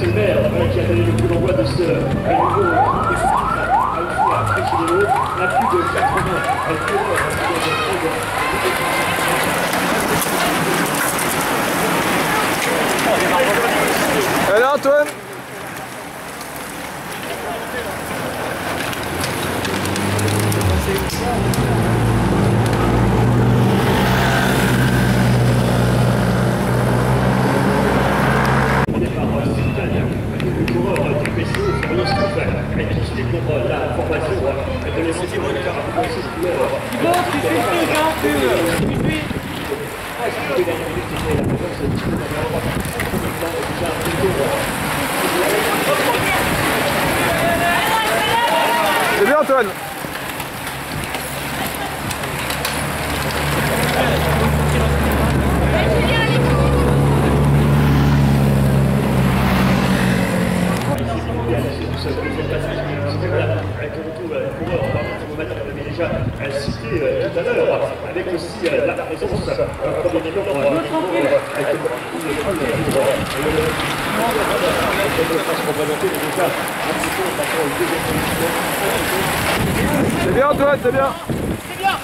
monsieur le maire qui a donné le coup d'envoi de ce nouveau à Freixenet, à plus de 80 Allez Antoine. C'est bien Antoine. Déjà cité tout à l'heure, avec aussi la présence C'est bien Antoine, c'est bien. C'est bien.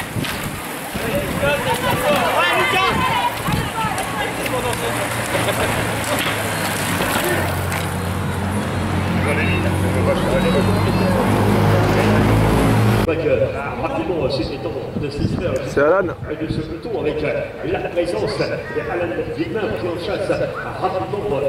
Ouais Lucas. Rapidement, c'est les temps de c'est Alan. De ce peloton avec la présence d'Alan Vignin qui en chasse rapidement.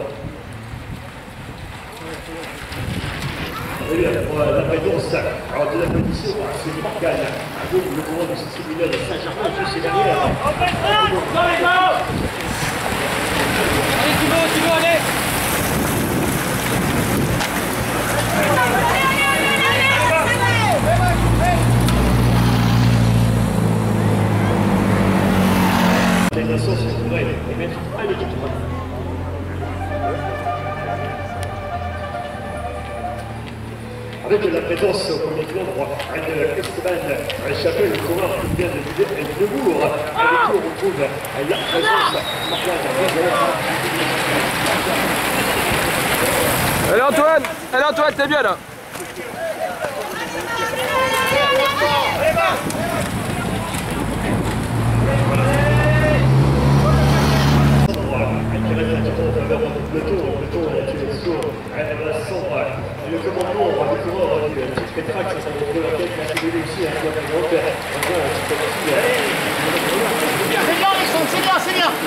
La présence de la position, c'est Morgane, le courant de ce séminaire de Saint-Germain, juste derrière. Allez, tu veux, allez. L'intégration se pourrait mettre à l'équipe. Avec la présence au premier nombre de Esteban Chapelle, le coureur qui vient de Bourg. Avec qui on retrouve la présence Allez Antoine, t'es bien là. le commandement du coureur du Petrac, ça va de la tête, la CDD ici, un peu de repère. C'est bien, c'est bien.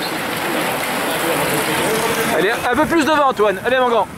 Allez, un peu plus devant Antoine, allez mon grand.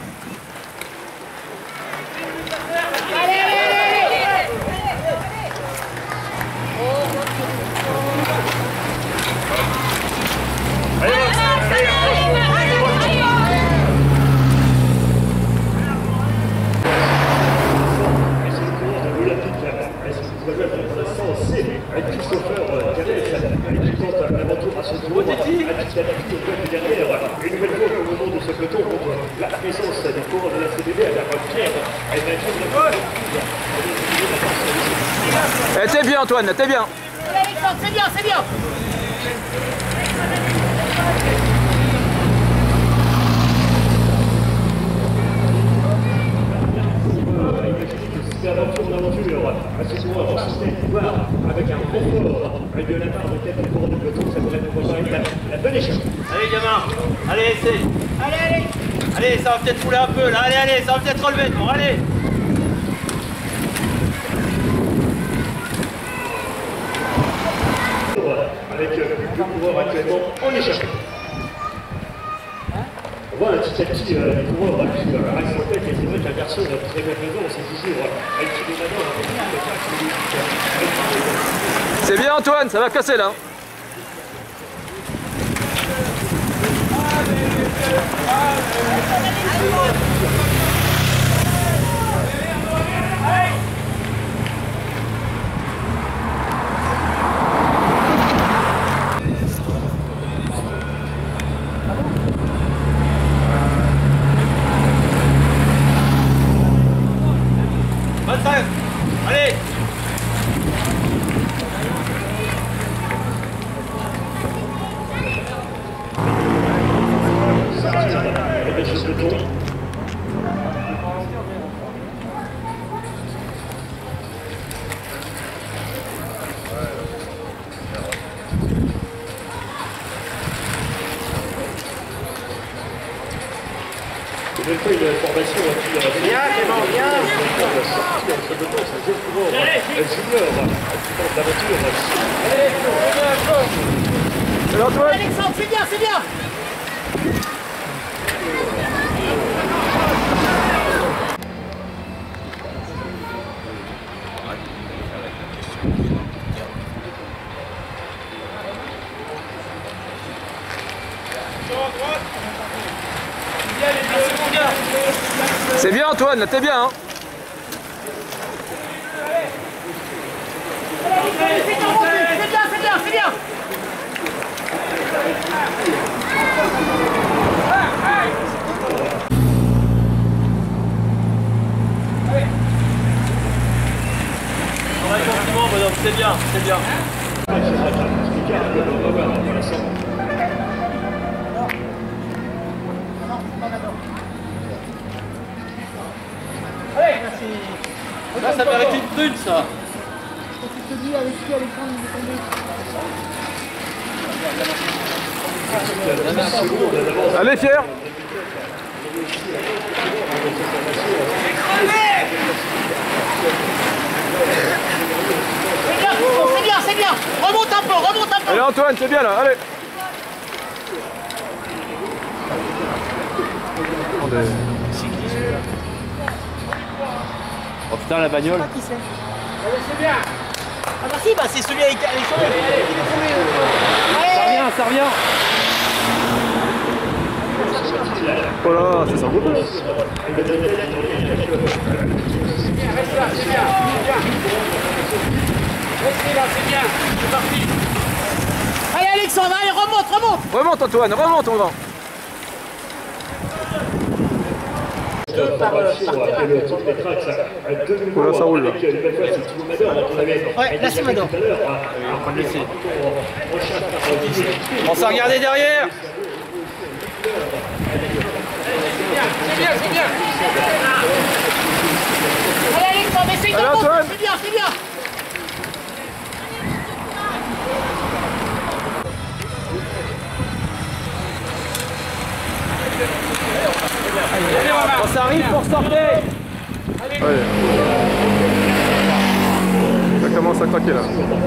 Une nouvelle fois au moment de ce peloton, la présence des coureurs de la CDB à la Pierre, T'es bien Antoine, t'es bien. C'est bien, c'est bien. D'aventure, ce soir, on se fait voir avec un confort de la part de tête du coureur du peloton, ça devrait pouvoir être la bonne échelle. Allez gamin, allez essaye. Allez. Allez, ça va peut-être rouler un peu là, allez, ça va peut-être relever, bon allez. Avec le coureur actuellement en échappée. On voit petit à petit les coureurs qui restent en tête, et c'est vrai qu'un garçon très bien présent, c'est toujours avec les manœuvres. C'est bien Antoine, ça va casser là. Allez. même pas une formation à tir. Viens, Clément, viens. Allez Antoine. Alexandre, c'est bien, c'est bien. C'est bien Antoine, là t'es bien hein. C'est bien, c'est bien, c'est bien. C'est bien, c'est bien. Là, ça mérite une prune, ça. Allez Pierre. C'est bien, c'est bien. Remonte un peu, remonte un peu. Allez Antoine, c'est bien là, allez. Oh putain, la bagnole. C'est bien. Ah bah si, bah c'est celui avec Alexandre. Ça revient. Oh là, c'est ça. Reste là, c'est bien. Restez là, c'est bien. C'est parti. Allez Alexandre, allez, remonte, remonte. Remonte Antoine, remonte mon grand. Voilà, ça roule là. Ouais, là c'est Mador. On s'est regardé derrière. C'est bien. Allez Alexandre, essaye de Allez, remonter. Antoine. C'est bien, c'est bien. Quand ça arrive, pour sortir. Ouais. Ça commence à craquer là.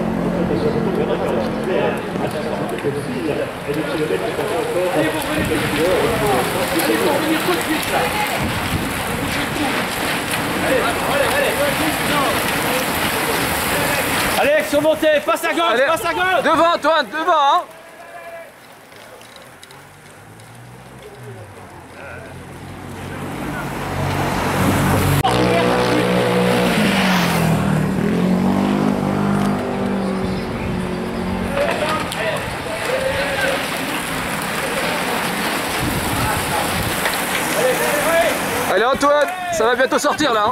Alex, remontez, passe à gauche, Allez, passe à gauche. devant Antoine, devant hein. Allez Antoine, ça va bientôt sortir là hein.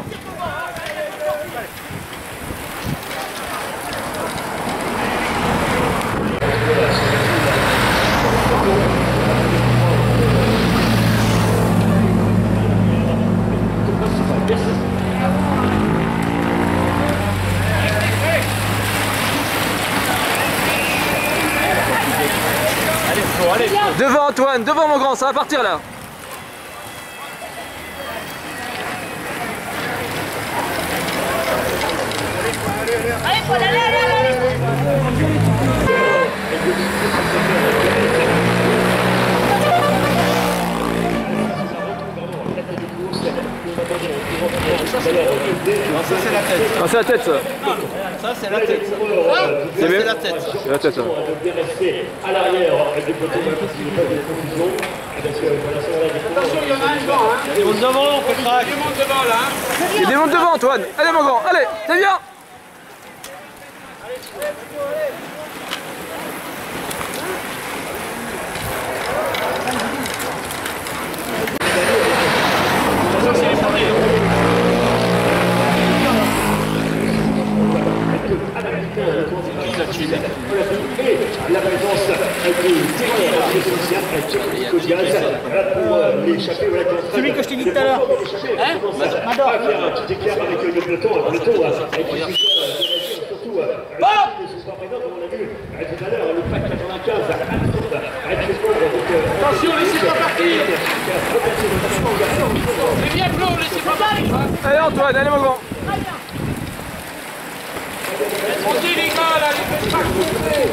Devant Antoine, devant mon grand, ça va partir là. Allez Paul, allez. Non, ça c'est la tête. Ah, c'est la tête ça. Ça c'est la tête. C'est bien. C'est la tête. C'est la tête ça. de rester à l'arrière du côté parce qu'il n'y a pas de confusion. Attention, il y en a un devant. On monte devant, on fait crack. Il monte devant là. Il démonte devant Antoine. Allez mon grand, allez, t'es bien. Et la présence du pour l'échapper. Celui que je t'ai dit tout à l'heure. Hein Mador. Un petit écart avec le peloton, surtout ce soir présent, comme on l'a vu tout à l'heure, le pack 95 avec les pauvres. Attention, laissez pas partir. C'est bien Claude, laissez pas partir. Allez Antoine, allez mon grand. Tranquille les gars, là, les faites pas couper.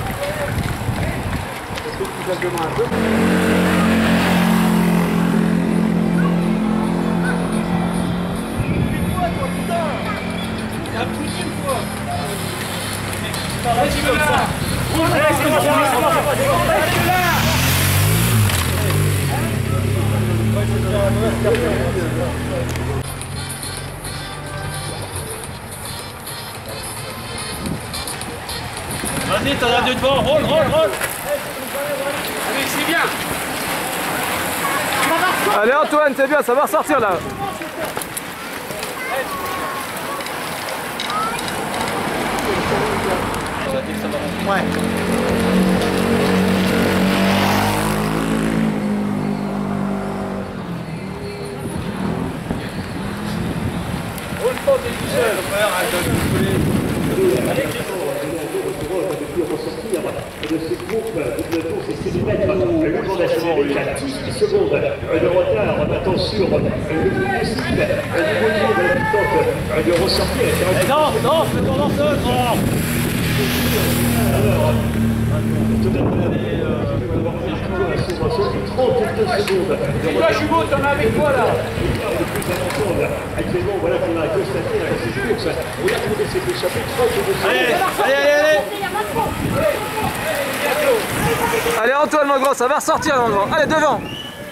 Vas-y, t'en as deux devant, roule. Allez, c'est bien. Allez Antoine, c'est bien, ça va ressortir là. De ce groupe de course et kilomètres, le Grand National est à 18 secondes de retard. On attend sur le nouveau cycle, le nouveau tour de la tente de ressortir. Non, fais ton lanceuse. Alors, tout à l'heure, 32 secondes. Toi, Jumeau, t'en as avec toi là. Le plus important, actuellement, voilà qu'on a constaté avec ces courses. On a trouvé cette échappée 32 secondes. Allez. Allez Antoine mon grand, ça va ressortir mon grand. Allez devant.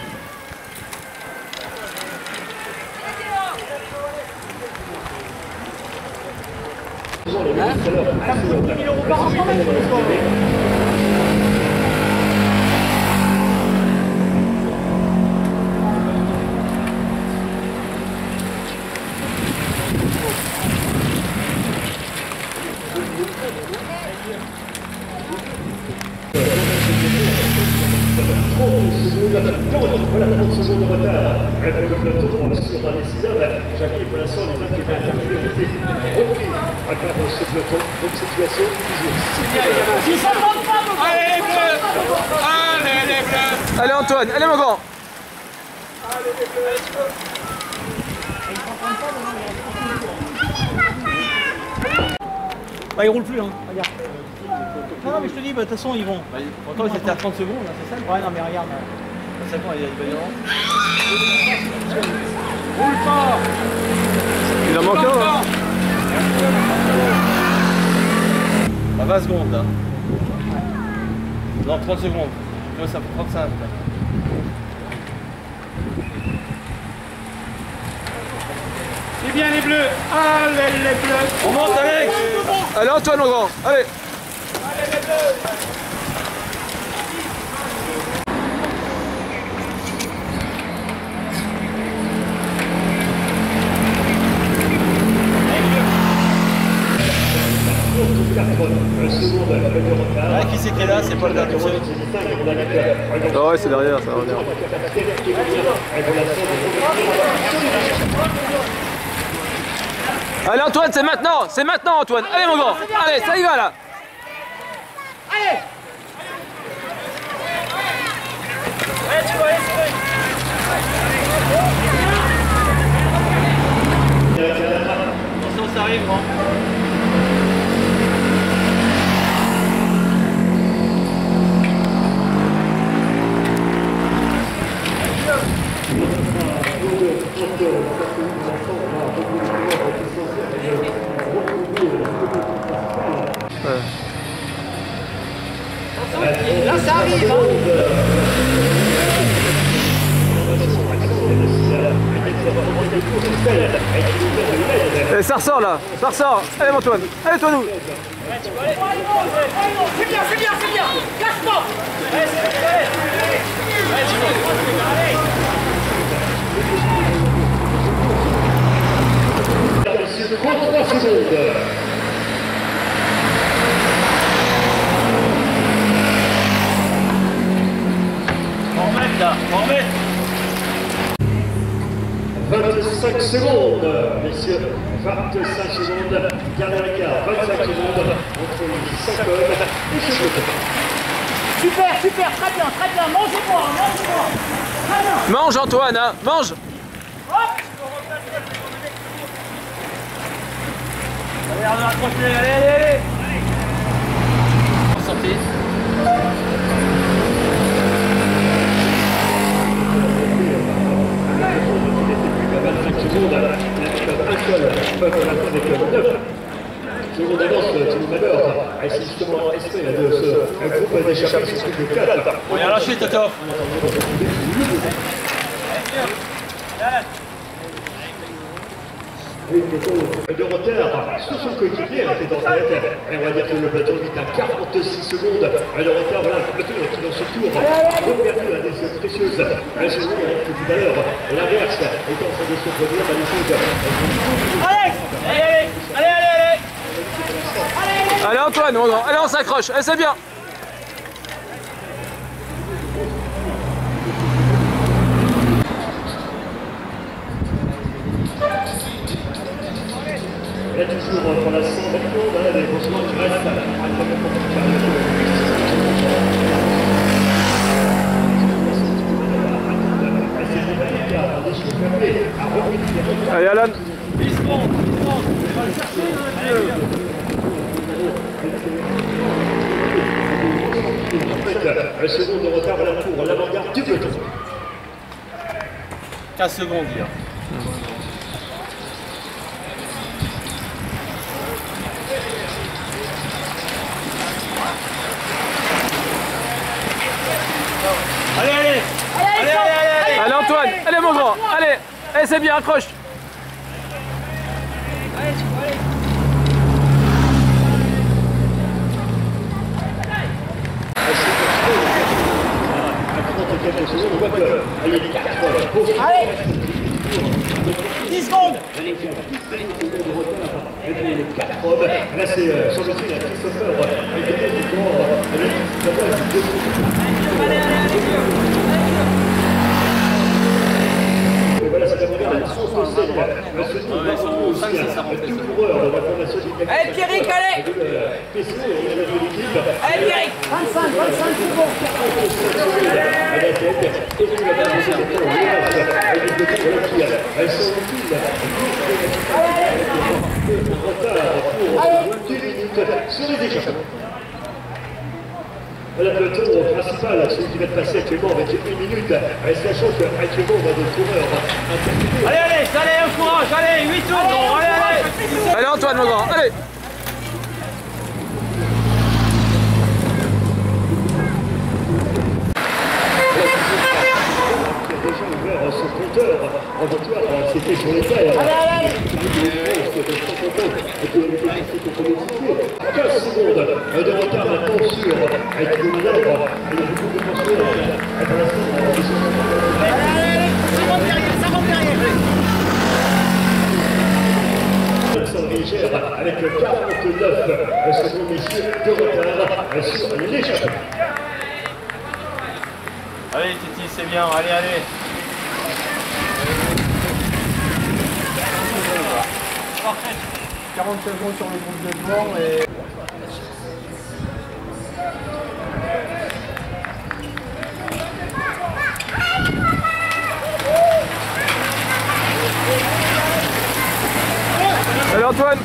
Voilà 30 secondes de retard. Le peloton sur dans les 6 heures. J'arrive pour l'instant les mains qui vont être repris à travers ce peloton. Donc situation toujours. Allez les bleus. Allez les bleus. Allez Antoine, allez mon grand. Bah, ils roulent plus, hein. Regarde. Non, mais je te dis, bah, de toute façon, ils vont. Bah, pourtant, ils étaient à 30 secondes, là, c'est ça? Ouais, non, mais regarde. C'est bon, il y a du baillon. Roule fort. Il en manque un. Hein. À 20 secondes, là. Non, 30 secondes. Tu vois, ça fait 35, là. C'est bien les bleus. Allez les bleus. On monte, Alex. Allez Antoine mon grand, allez. Ah, qui c'est qui est là? C'est pas le dernier. Ah ouais, c'est derrière, ça va revenir. Allez Antoine, c'est maintenant Antoine. Allez mon grand, allez, ça y va là. Allez. Attention, ça arrive, grand. Là, ça arrive. Et ça ressort là, ça ressort. Allez mon Antoine, allez toi nous. C'est bien. Cache-toi. Sur 33 secondes. On remet, là. On remet. 25 secondes, messieurs, 25 secondes, dernier écart, 25 secondes entre les 5 hommes et ce peloton. Super, super, très bien, mangez-moi, mangez-moi. Très bien. Mange Antoine, hein, mange. Hop. Allez, Arnaud, accroche-les, allez. Sortez. Seconde avance, Thierry Malheur. C'est justement esprit de ce groupe d'échappés sur de 4. On est lâché, Toto. De retard sur son coéquipier, c'est dans sa tête. Et on va dire que le plateau est à 46 secondes de retard. Voilà, le plateau qui dans ce tour reperdu à des précieuses secondes tout à l'heure. L'inverse est en train de se produire dans les choses. Allez Antoine, allez on s'accroche, allez c'est bien. Là toujours pour la 100 secondes, les grossements qui restent Allez Alan. Un second de retard voilà pour l'avant-garde du peloton. 15 secondes, hier. Allez. Allez Antoine, allez mon grand, allez, c'est bien, accroche. Allez. 10 secondes. Là c'est sur le fil à Christopher. Voilà, c'est la première de 167. Le coureur de la formation du Allez Pierrick, allez. Allez Pierrick. 25 secondes. Sur les échappements. Voilà le peloton principal, celui qui va passer actuellement avec 1 minute, sachant qu'actuellement on a des coureurs. Allez, au courage, allez, 8 tours, allez. Allez Antoine mon grand, allez. Déjà ouvert son compteur en victoire, c'était sur les terres. Allez. 15 secondes de retard maintenant sur Thierry Malheur. Il y a beaucoup de pensées Ça rentre derrière. Alexandre Richer avec 49 secondes messieurs de retard sur l'échappée. Allez, Titi, c'est bien, allez. 40 secondes sur le groupe de devant et... Allez Antoine.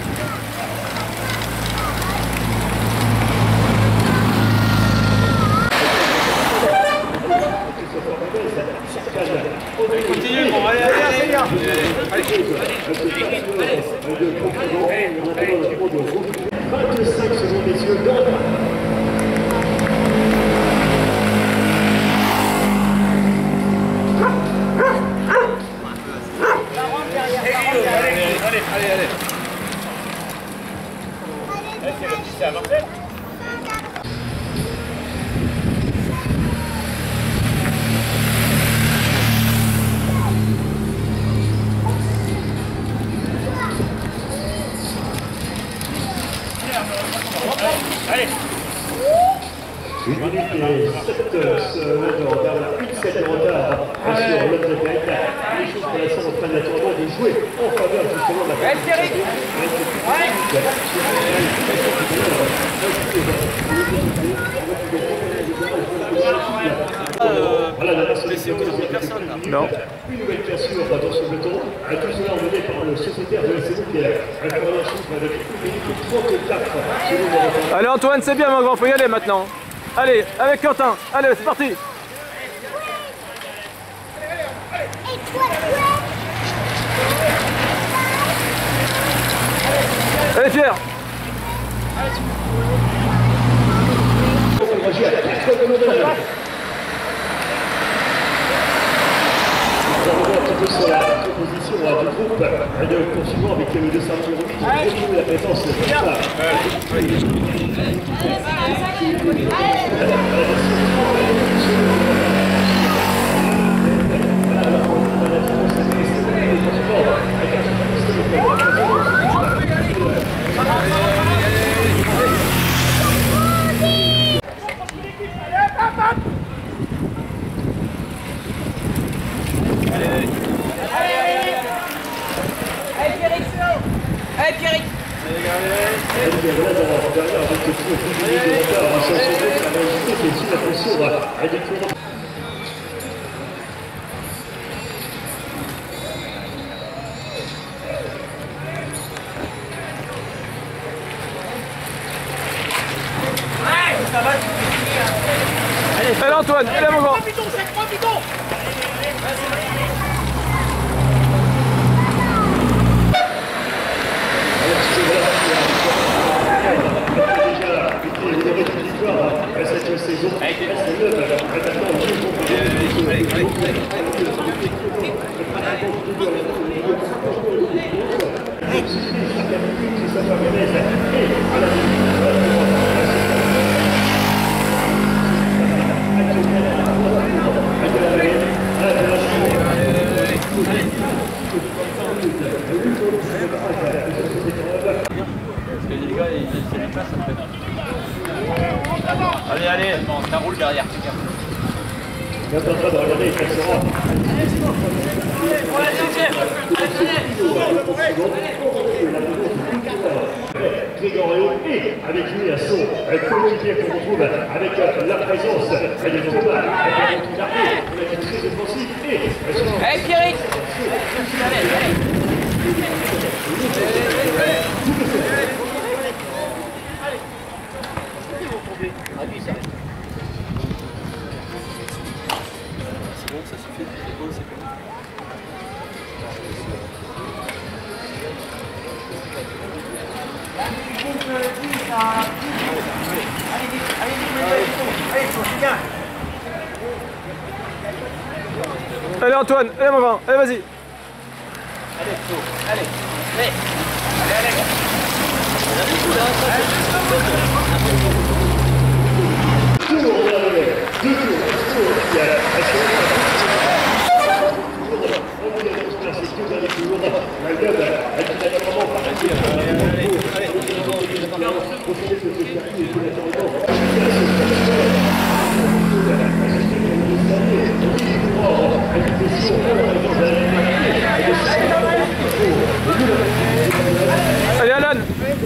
Continue, bon, allez, c'est bien. Allez. 25 secondes messieurs de retard. Allez. C'est avancé. Allez. 1 minute et 7 secondes de retard, 1,7 de retard sur l'homme de tête. Les choses pour l'instant en fin de la tournoi de jouer en faveur justement de la laisser aujourd'hui personne là. Non. Une nouvelle cassure dans ce peloton. Tout cela emmené par le sociétaire de la saison qui est un coureur chiffre avec 1 minute 34 secondes de retard. Allez Antoine, c'est bien mon grand, faut y aller maintenant. Allez, avec Quentin, allez, c'est parti. Allez Pierre. Sur la composition du groupe de poursuivants avec le 208 qui retrouve la présence de Allez Pierrick. Allez Antoine, allez mon grand. Cette saison, Allez, allez, bon, ça roule derrière. on est en train de regarder quel sera. Grégorio et avec lui à son coéquipier qu'on retrouve avec la présence de Thomas, qui est très offensif et Allez Pierrick. C'est bon, ça suffit. C'est bon, c'est bon. Allez Antoine, allez mon grand, allez vas-y. Allez Flo, allez. Allez. Allez Allez Alan.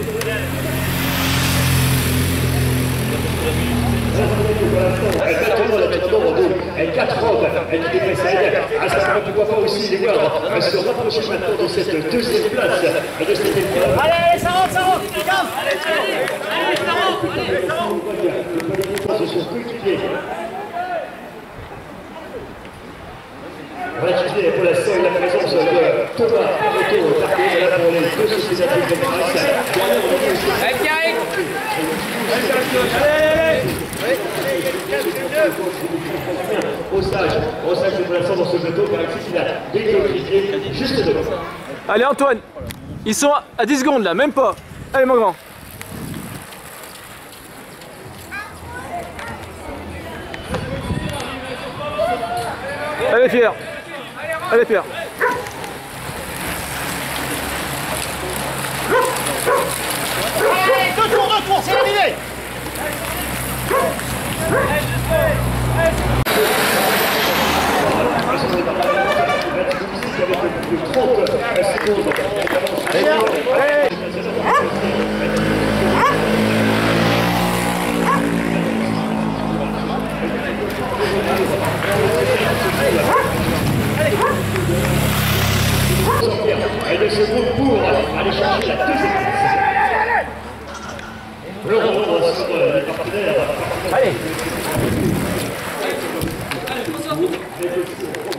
Elle 4 rounds, elle qui précède. À ce moment, tu vois pas aussi les voir se rapprocher maintenant de cette deuxième place de cette épreuve. Allez, ça rentre, ça rentre. Allez, ça rentre. Ce sont coéquipiers. Ratifié pour l'instant la présence de Thomas Arnaud Tarquet, là pour les deux sociétés de presse. Allez, Pierrick. Au stage pour l'instant dans ce bateau, car ici il a des coéquipiers juste devant. Allez Antoine, ils sont à 10 secondes là, même pas. Allez mon grand. Allez Pierre. Allez Pierre. Allez, deux tours, c'est terminé. Allez,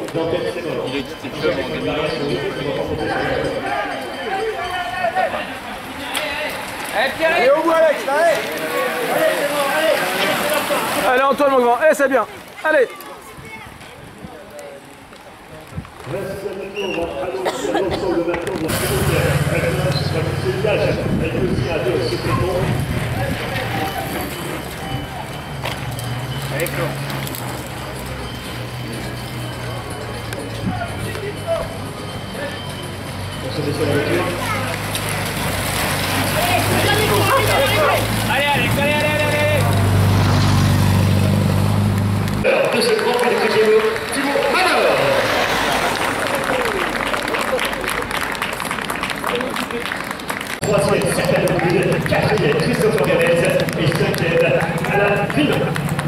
Il est club en Allez au bout Alex, allez. Allez Antoine mon grand, c'est bien. Allez. Allez Flo. Allez Alex, allez. De ce grand prix de Cristiano, Thibaut Manor. Troisième, Sergio Ville, quatrième, Christophe Gomez et cinquième, Alain Villon.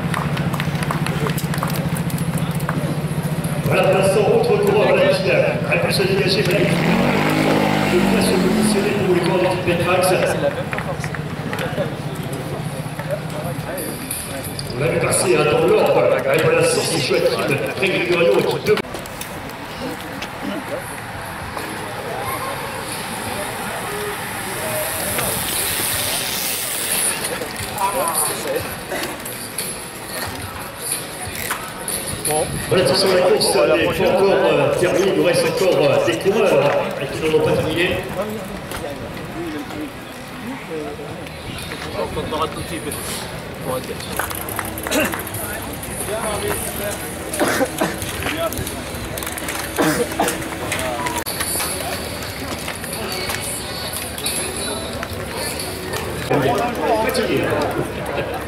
Voilà pour l'instant, autre coureur de la piste, a pu se dégager magnifiquement. Le point se positionner pour les coureurs de Petrax. On l'a vu passer dans l'ordre, avec la sortie chouette de Gregorio qui devait. Voilà, attention, la course n'est pas encore terminée, il nous reste encore des coureurs qui n'ont pas terminé. On aura tout de suite pour être Fatigué.